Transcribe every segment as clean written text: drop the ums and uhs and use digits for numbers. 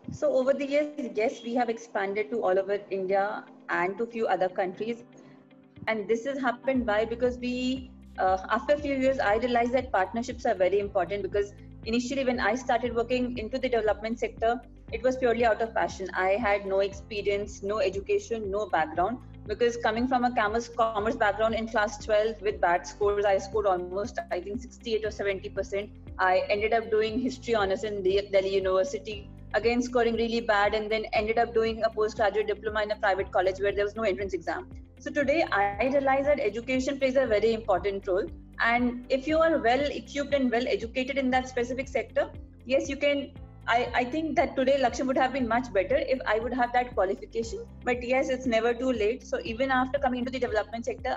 So over the years, yes, we have expanded to all over India and to few other countries. And this has happened by because after a few years, I realized that partnerships are very important because initially when I started working into the development sector, it was purely out of passion. I had no experience, no education, no background because coming from a commerce background in class 12 with bad scores, I scored almost, I think, 68 or 70%. I ended up doing history honors in Delhi University, again scoring really bad, and then ended up doing a postgraduate diploma in a private college where there was no entrance exam. So today I realize that education plays a very important role. And if you are well equipped and well educated in that specific sector, yes, you can. I think that today Lakshya would have been much better if I would have that qualification. But yes, it's never too late. So even after coming into the development sector,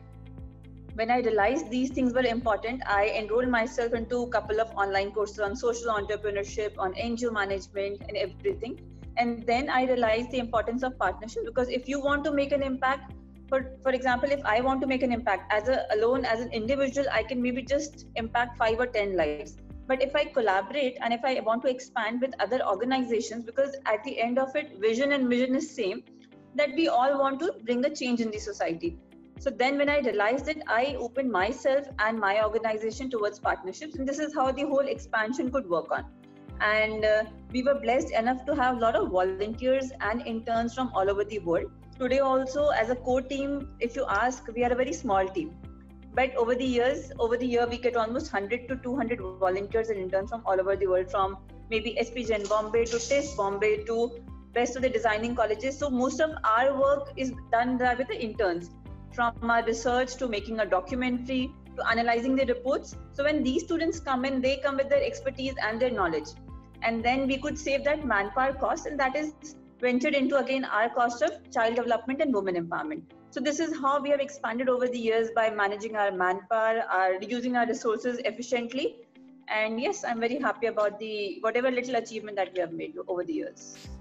when I realized these things were important, I enrolled myself into a couple of online courses on social entrepreneurship, on NGO management, and everything. And then I realized the importance of partnership because if you want to make an impact, for example, if I want to make an impact alone as an individual, I can maybe just impact 5 or 10 lives. But if I collaborate and if I want to expand with other organizations, because at the end of it, vision and mission is same, that we all want to bring a change in the society. So then when I realized it, I opened myself and my organization towards partnerships. And this is how the whole expansion could work on. And we were blessed enough to have a lot of volunteers and interns from all over the world. Today also, as a core team, if you ask, we are a very small team. But over the year, we get almost 100 to 200 volunteers and interns from all over the world, from maybe SP Gen Bombay to TISS Bombay to rest of the designing colleges. So most of our work is done there with the interns, from our research to making a documentary to analyzing the reports. So when these students come in, they come with their expertise and their knowledge. And then we could save that manpower cost, and that is ventured into again our cost of child development and women empowerment. So this is how we have expanded over the years by managing our manpower, using our resources efficiently. And yes, I'm very happy about the whatever little achievement that we have made over the years.